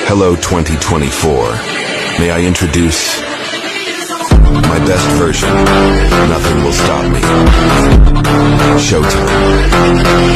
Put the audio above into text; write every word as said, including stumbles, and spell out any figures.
Hello twenty twenty-four. May I introduce my best version? Nothing will stop me. Showtime.